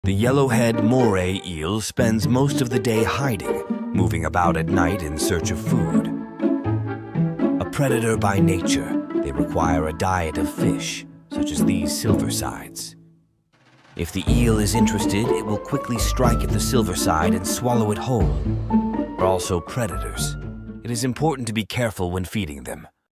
The Yellow-Head Moray Eel spends most of the day hiding, moving about at night in search of food. A predator by nature, they require a diet of fish, such as these Silversides. If the eel is interested, it will quickly strike at the Silverside and swallow it whole. They're also predators. It is important to be careful when feeding them.